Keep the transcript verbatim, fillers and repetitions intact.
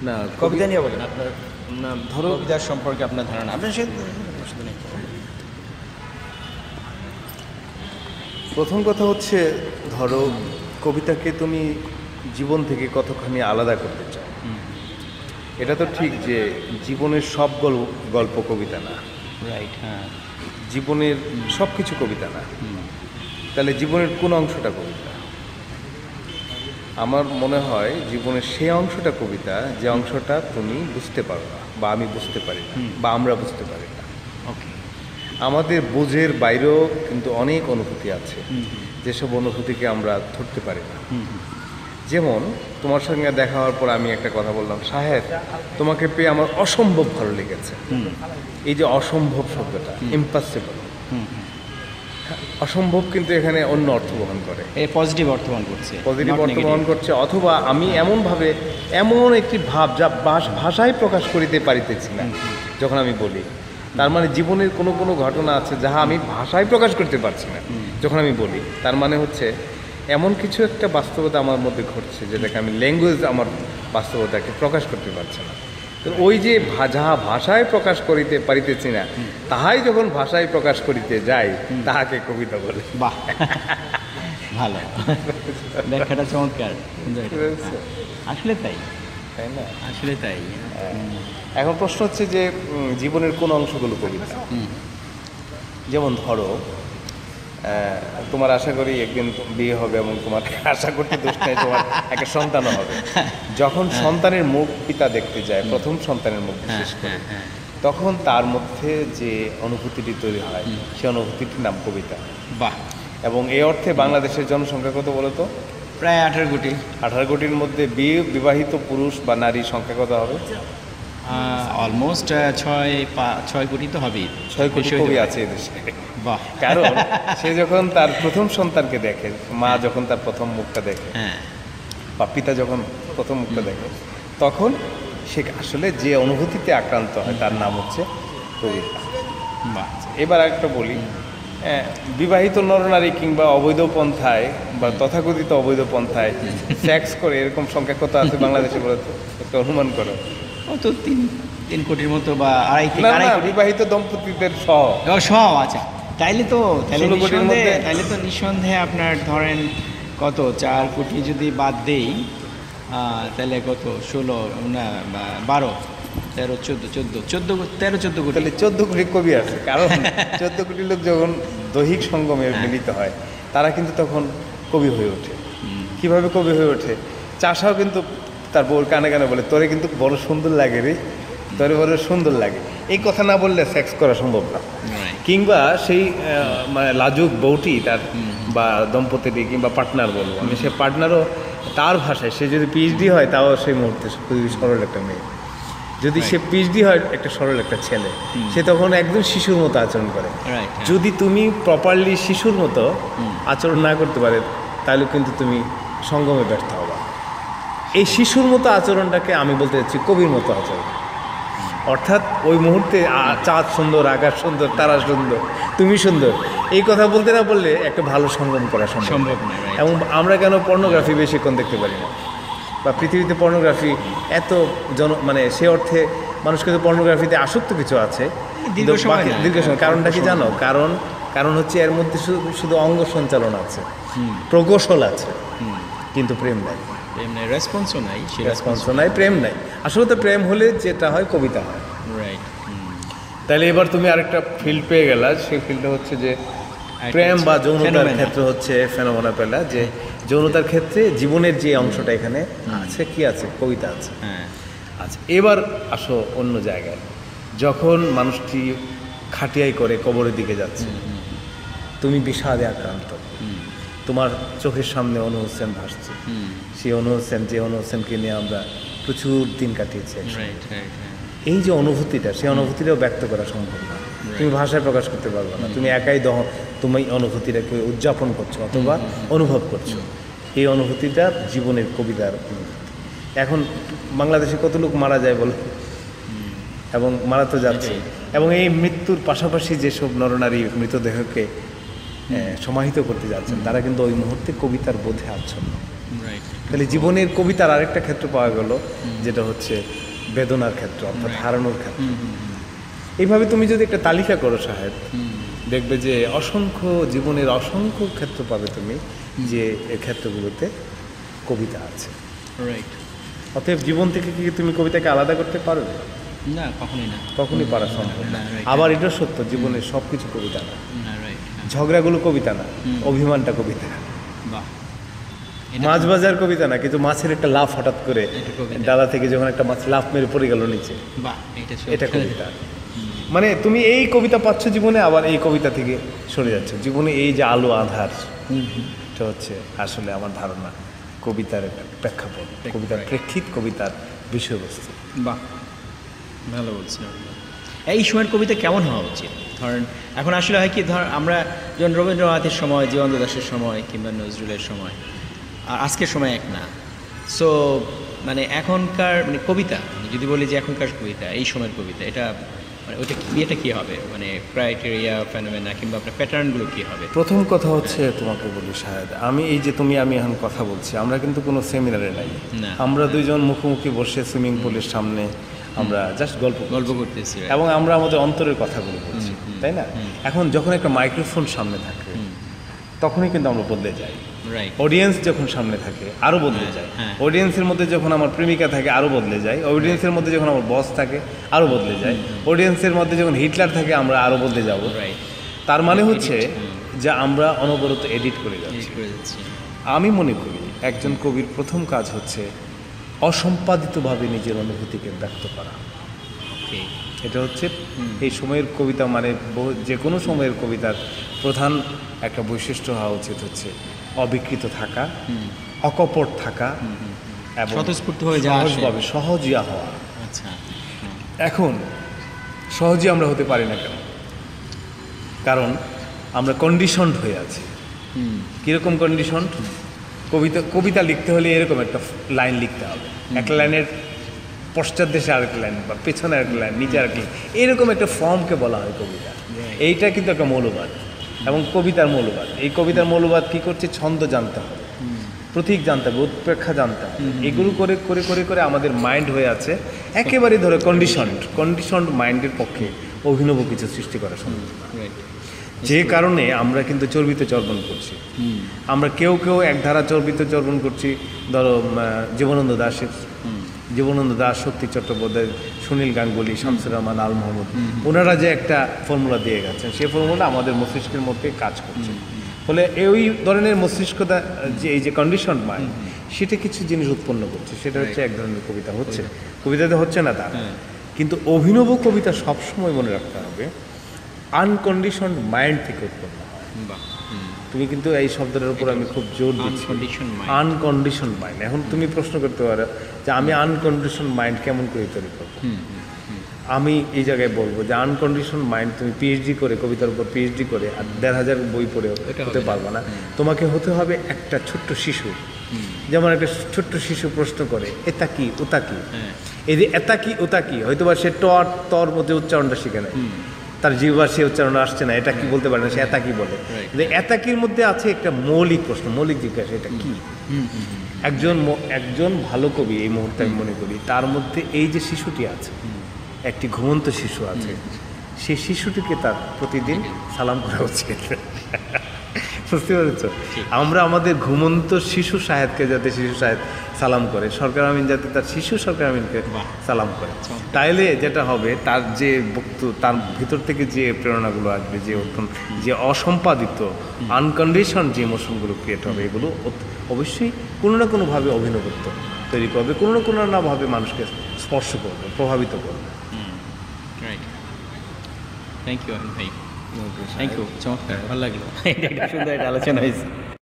না, কবিতা নিয়ে বলেন আপনার, না ধরো কবিতার সম্পর্কে আপনার ধারণা। আপনার সে প্রথম কথা হচ্ছে, ধরো কবিতাকে তুমি জীবন থেকে কতখানি আলাদা করতে চাও। এটা তো ঠিক যে জীবনের সব গল্প কবিতা না, রাইট, হ্যাঁ, জীবনের সব কিছু কবিতা না। তাহলে জীবনের কোন অংশটা কবিতা? আমার মনে হয় জীবনের সেই অংশটা কবিতা যে অংশটা তুমি বুঝতে পারো না, বা আমি বুঝতে পারি না, বা আমরা বুঝতে পারি না। ওকে, আমাদের বোঝের বাইরেও কিন্তু অনেক অনুভূতি আছে, যেসব অনুভূতিকে আমরা ধরতে পারি না। যেমন তোমার সঙ্গে দেখা হওয়ার পর আমি একটা কথা বললাম, সাহেব তোমাকে পেয়ে আমার অসম্ভব ভালো লেগেছে। এই যে অসম্ভব শব্দটা, ইম্পসিবল, অসম্ভব কিন্তু এখানে অন্য অর্থ বহন করে, এই পজিটিভ অর্থ বহন করছে, পজিটিভ অর্থ বহন করছে। অথবা আমি এমনভাবে এমন একটি ভাব যা ভাষায় প্রকাশ করিতে পারিতেছি না যখন আমি বলি, তার মানে জীবনের কোনো কোনো ঘটনা আছে যাহা আমি ভাষায় প্রকাশ করতে পারছি না যখন আমি বলি, তার মানে হচ্ছে এমন কিছু একটা বাস্তবতা আমার মধ্যে ঘটছে যেটাকে আমি ল্যাঙ্গুয়েজ আমার বাস্তবতাকে প্রকাশ করতে পারছি না। তো ওই যে যাহা ভাষায় প্রকাশ করিতে পারিতেছি না, তাহাই যখন ভাষায় প্রকাশ করিতে যাই তাহাকে কবিতা বলে। বাহ, ভালো ব্যাখ্যাটা চমৎকার, আসলে তাই, তাই না? আসলে তাই। এখন প্রশ্ন হচ্ছে যে জীবনের কোন অংশগুলো কবিতা? যেমন ধরো তোমার আশা করি একদিন বিয়ে হবে এবং তোমার আশা করতে দোষ নেই, তোমার একটা সন্তানও হবে। যখন সন্তানের মুখ পিতা দেখতে যায়, প্রথম সন্তানের মুখ বিশেষ করে, তখন তার মধ্যে যে অনুভূতিটি তৈরি হয় সে অনুভূতিটির নাম কবিতা। বাহ। এবং এই অর্থে বাংলাদেশের জনসংখ্যা কত বলো তো? প্রায় আঠারো কোটি। আঠারো কোটির মধ্যে বিয়ে বিবাহিত পুরুষ বা নারী সংখ্যা কত হবে? অলমোস্ট ছয় ছয় কোটি তো হবেই। ছয় কোটি কবি আছে এদেশে। বাহ। কারণ সে যখন তার প্রথম সন্তানকে দেখে, মা যখন তার প্রথম মুখটা দেখে, বা পিতা যখন প্রথম মুখটা দেখে, তখন সে আসলে যে অনুভূতিতে আক্রান্ত হয় তার নাম হচ্ছে কবিতা। বাহ। এবার একটা বলি, বিবাহিত নরনারী কিংবা অবৈধ পন্থায় বা তথাকথিত অবৈধ পন্থায় সেক্স করে এরকম সংখ্যা কত আছে বাংলাদেশে বলতো? একটা অনুমান করো। ও তো তিন তিন কোটির মতো বা আড়াই থেকে আড়াই কোটি বিবাহিত দম্পতিদের সহ। ও সহ, আচ্ছা, তাইলে তো তাইলে নিঃসন্দেহে তাইলে তো নিঃসন্দেহে আপনার ধরেন কত, চার কোটি যদি বাদ দেই তাহলে কত, ষোলো না বারো তেরো চোদ্দো চোদ্দো চোদ্দো তেরো চোদ্দো কোটি। তাহলে চোদ্দো কোটি কবি আছে। কারণ চোদ্দো কোটি লোক যখন দৈহিক সঙ্গমে মিলিত হয় তারা কিন্তু তখন কবি হয়ে ওঠে। কিভাবে কবি হয়ে ওঠে? চাষাও কিন্তু তার বউর কানে কানে বলে, তোরে কিন্তু বড় সুন্দর লাগে রে, তোরে বড় সুন্দর লাগে। এই কথা না বললে সেক্স করা সম্ভব না। কিংবা সেই মানে লাজুক বউটি তার বা দম্পতিটি কিংবা পার্টনার বলবো আমি, সে পার্টনারও তার ভাষায়, সে যদি পিএইচডি হয় তাও সেই মুহূর্তে খুবই সরল একটা মেয়ে। যদি সে পিএইচডি হয় একটা সরল একটা ছেলে, সে তখন একদম শিশুর মতো আচরণ করে। যদি তুমি প্রপারলি শিশুর মতো আচরণ না করতে পারে তাহলে কিন্তু তুমি সঙ্গমে ব্যর্থ হবা। এই শিশুর মতো আচরণটাকে আমি বলতে চাচ্ছি কবির মতো আচরণ। অর্থাৎ ওই মুহূর্তে চাঁদ সুন্দর, আকাশ সুন্দর, তারা সুন্দর, তুমি সুন্দর, এই কথা বলতে না বললে একটা ভালো সঙ্গম করা সম্ভব না। এবং আমরা কেন পর্নোগ্রাফি বেশিক্ষণ দেখতে পারি না, বা পৃথিবীতে পর্নোগ্রাফি এত জন মানে সে অর্থে মানুষ কিন্তু পর্নোগ্রাফিতে আসক্ত কিছু আছে দীর্ঘ সময়। কারণটা কি জানো? কারণ কারণ হচ্ছে এর মধ্যে শুধু শুধু অঙ্গ সঞ্চালন আছে, প্রকৌশল আছে, কিন্তু প্রেম নাই, প্রেম নাই, রেসপন্সও নাই, সেই রেসপন্সও নাই, প্রেম নাই। আসলে তো প্রেম হলে যেটা হয় কবিতা হয়। রাইট। তাহলে এবার তুমি আরেকটা ফিল্ড পেয়ে গেলা, সেই ফিল্ডটা হচ্ছে যে প্রেম বা যৌনতার ক্ষেত্রে হচ্ছে ফেনোমেনা পেলা, যে যৌনতার ক্ষেত্রে জীবনের যে অংশটা এখানে আছে, কি আছে? কবিতা আছে। আচ্ছা, এবার আসো অন্য জায়গায়। যখন মানুষটি খাটিয়াই করে কবরের দিকে যাচ্ছে, তুমি বিষাদে আক্রান্ত, তোমার চোখের সামনে অনু হোসেন ভাসছে, সেই অনু হোসেন যে অনু হোসেনকে নিয়ে আমরা প্রচুর দিন কাটিয়েছি। এই যে অনুভূতিটা, সেই অনুভূতিটাও ব্যক্ত করা সম্ভব না, তুমি ভাষায় প্রকাশ করতে পারবে না। তুমি একাই দহ তুমি অনুভূতিটাকে উদযাপন করছো অথবা অনুভব করছো। এই অনুভূতিটা জীবনের কবিতার অনুভূতি। এখন বাংলাদেশে কত লোক মারা যায় বলো, এবং মারা তো যাচ্ছে, এবং এই মৃত্যুর পাশাপাশি যেসব নরনারী মৃতদেহকে সমাহিত করতে যাচ্ছেন তারা কিন্তু ওই মুহূর্তে কবিতার বোধে আচ্ছন্ন। তাহলে জীবনের কবিতার আরেকটা ক্ষেত্র পাওয়া গেল, যেটা হচ্ছে বেদনার ক্ষেত্র, অর্থাৎ হারানোর ক্ষেত্র। এইভাবে তুমি যদি একটা তালিকা করো সাহেব, দেখবে যে অসংখ্য জীবনের অসংখ্য ক্ষেত্র পাবে তুমি, যে এই ক্ষেত্রগুলোতে কবিতা আছে। রাইট। অতএব জীবন থেকে কি তুমি কবিতাকে আলাদা করতে পারবে? না, কখনোই না। কখনই পারা সম্ভব না। না, right. আবার এটা সত্য, জীবনের সব কিছু কবিতা না। না, রাইট। ঝগড়াগুলো কবিতা না, অভিমানটা কবিতা। বাহ। মাছ বাজার কবিতা না, কিন্তু মাছের একটা লাফ হঠাৎ করে এটা কবিতা। ডালা থেকে যখন একটা মাছ লাফ মেরে পড়ে গেল নিচে, বাহ, এটা এটা কবিতা। মানে তুমি এই কবিতা পাচ্ছ জীবনে, আবার এই কবিতা থেকে সরে যাচ্ছে। জীবনে এই যে আলো আধার, এটা হচ্ছে আসলে আমার ধারণা কবিতার একটা প্রেক্ষাপট, কবিতার প্রেক্ষিত, কবিতার বিষয়বস্তু। বাহ, ভালো বলছেন। এই সময়ের কবিতা কেমন হওয়া উচিত? ধরেন এখন আসলে হয় কি, ধর আমরা যেমন রবীন্দ্রনাথের সময়, জীবন্ত দাসের সময় কিংবা নজরুলের সময় আর আজকের সময় এক না। সো মানে এখনকার মানে কবিতা, মানে যদি বলি যে এখনকার কবিতা, এই সময়ের কবিতা, এটা মানে ওইটা ইয়েটা কী হবে, মানে ক্রাইটেরিয়া, ফেনোমেনা কিংবা আপনার প্যাটার্নগুলো কী হবে? প্রথম কথা হচ্ছে তোমাকে বলি শাহেদ, আমি এই যে তুমি আমি এখন কথা বলছি, আমরা কিন্তু কোনো সেমিনারে নাই। না। আমরা দুইজন মুখোমুখি বসে সুইমিং পুলের সামনে আমরা জাস্ট গল্প গল্প করতেছি, এবং আমরা আমাদের অন্তরের কথাগুলো বলছি, তাই না? এখন যখন একটা মাইক্রোফোন সামনে থাকে তখনই কিন্তু আমরা বদলে যাই। রাইট। অডিয়েন্স যখন সামনে থাকে আরও বদলে যায়। হ্যাঁ। অডিয়েন্সের মধ্যে যখন আমার প্রেমিকা থাকে আরও বদলে যায়। অডিয়েন্সের মধ্যে যখন আমার বস থাকে আরও বদলে যায়। অডিয়েন্সের মধ্যে যখন হিটলার থাকে আমরা আরও বদলে যাব। রাইট। তার মানে হচ্ছে যে আমরা অনবরত এডিট করে যাচ্ছি। করে যাচ্ছি। আমি মনে করি একজন কবির প্রথম কাজ হচ্ছে অসম্পাদিতভাবে নিজের অনুভূতিকে ব্যক্ত করা। ওকে। এটা হচ্ছে এই সময়ের কবিতা, মানে বহু- যে কোনো সময়ের কবিতার প্রধান একটা বৈশিষ্ট্য হওয়া উচিত হচ্ছে অবিকৃত থাকা, অকপট থাকা এবং স্বতঃস্ফূর্তভাবে যা আসে। সহজভাবে সহজিয়া হওয়া। আচ্ছা। এখন সহজে আমরা হতে পারি না কেন? কারণ আমরা কন্ডিশনড হয়ে আছি। হুম। কীরকম কন্ডিশন? কবিতা কবিতা লিখতে হলে এরকম একটা লাইন লিখতে হবে, একটা লাইনের পশ্চাৎ দেশে আরেক লাইন বা পেছনে আরেক লাইন, নিচে আরেক লাইন, এরকম একটা ফর্মকে বলা হয় কবিতা। এইটা কিন্তু একটা মৌলবাদ এবং কবিতার মৌলবাদ। এই কবিতার মৌলবাদ কী করছে? ছন্দ জানতে হবে, প্রতীক জানতে হবে, উৎপ্রেক্ষা জানতে হবে। এগুলো করে করে করে করে আমাদের মাইন্ড হয়ে আছে একেবারে ধরে কন্ডিশনড কন্ডিশনড মাইন্ডের পক্ষে অভিনব কিছু সৃষ্টি করা সম্ভব। রাইট। যে কারণে আমরা কিন্তু চর্বিত চর্বণ করছি। আমরা কেউ কেউ এক ধারা চর্বিত চর্বণ করছি, ধরো আহ, জীবনানন্দ দাশের, জীবনানন্দ দাস, শক্তি চট্টোপাধ্যায়, সুনীল গাঙ্গুলি, শামসুর রহমান, আল মোহাম্মদ, ওনারা যে একটা ফর্মুলা দিয়ে গেছেন, সেই ফর্মুলা আমাদের মস্তিষ্কের মধ্যে কাজ করছে। ফলে এই ধরনের মস্তিষ্কতা, যে এই যে কন্ডিশন মাইন্ড, সেটা কিছু জিনিস উৎপন্ন করছে, সেটা হচ্ছে এক ধরনের কবিতা হচ্ছে। কবিতাতে হচ্ছে না তা, কিন্তু অভিনব কবিতা সবসময় মনে রাখতে হবে আনকন্ডিশনড মাইন্ড থেকে উৎপন্ন হয়। বাহ। তুমি কিন্তু এই শব্দের উপর আমি খুব জোর দিচ্ছি, আনকন্ডিশন মাইন্ড। Uncondition mind. এখন তুমি প্রশ্ন করতে পারো যে আমি আনকন্ডিশন মাইন্ড কেমন করে তৈরি করবো? আমি এই জায়গায় বলবো যে আনকন্ডিশন মাইন্ড তুমি পিএইচডি করে, কবিতার উপর পিএইচডি করে আর দেড় হাজার বই পড়ে হতে পারবে না। তোমাকে হতে হবে একটা ছোট্ট শিশু। যেমন একটা ছোট্ট শিশু প্রশ্ন করে এটা কি ওটা কি, এই যে এটা কি ওটা কি, হয়তো বা সে টর তর মধ্যে উচ্চারণটা শিখে নেয়, তার জিহ্বার সে উচ্চারণ আসছে না, এটা কি বলতে পারে না, সে এটা কি বলে। যে এটা কির মধ্যে আছে একটা মৌলিক প্রশ্ন, মৌলিক জিজ্ঞাসা, এটা কি। একজন ম- একজন ভালো কবি এই মুহূর্তে আমি মনে করি তার মধ্যে এই যে শিশুটি আছে, একটি ঘুমন্ত শিশু আছে, সেই শিশুটিকে তার প্রতিদিন সালাম করা উচিত। বুঝতে পেরেছ? আমরা আমাদের ঘুমন্ত শিশু সাহেবকে যাতে শিশু সাহেব সালাম করে, সরকার আমিন যাতে তার শিশু সরকার আমিনকে সালাম করে, তাইলে যেটা হবে তার যে বক্তব্য, তার ভিতর থেকে যে প্রেরণাগুলো আসবে, যে অত্যন্ত যে অসম্পাদিত আনকন্ডিশন যে ইমোশনগুলো ক্রিয়েট হবে, এগুলো অত- অবশ্যই কোনো না কোনোভাবে অভিনবত্ব তৈরি করবে, কোনো না কোনো না ভাবে মানুষকে স্পর্শ করবে, প্রভাবিত করবে। রাইট। থ্যাংক ইউ ভাই, থ্যাংক ইউ, চমৎকার, ভালো লাগলো। সুন্দর একটা আলোচনা হয়েছে।